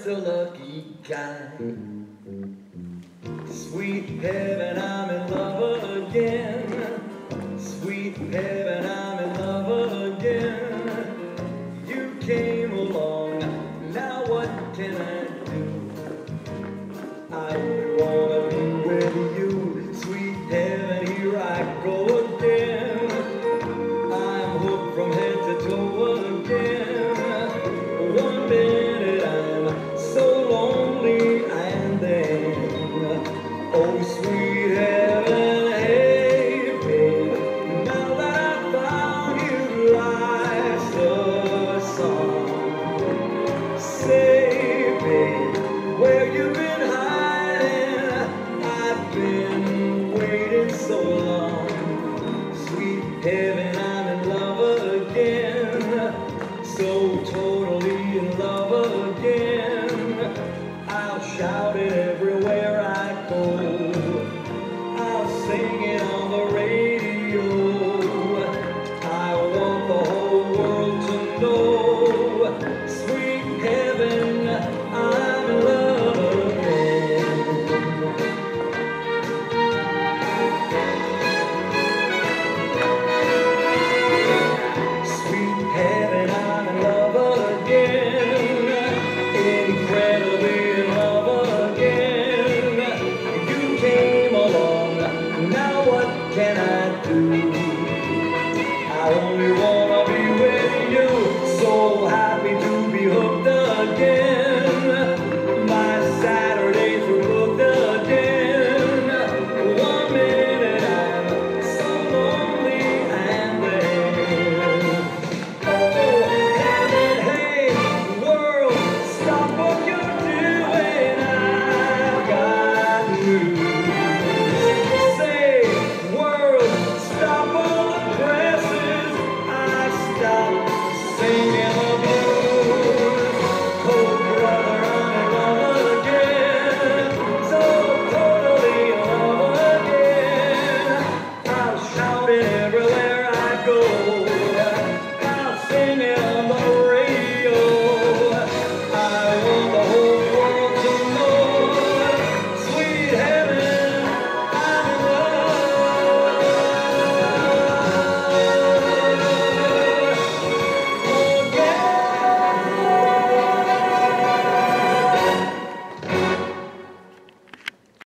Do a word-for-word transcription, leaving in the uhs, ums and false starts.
a lucky guy. Sweet heaven, I'm in love again. Sweet heaven, I'm in love again. You came along, now what can I do? I would wanna be with you. Sweet heaven, here I go again. I'm hooked from head to toe again. One minute I'm so lonely, and then, oh sweet heaven, hey babe, now that I found you, life's a song. Say babe, where you been hiding? I've been waiting so long.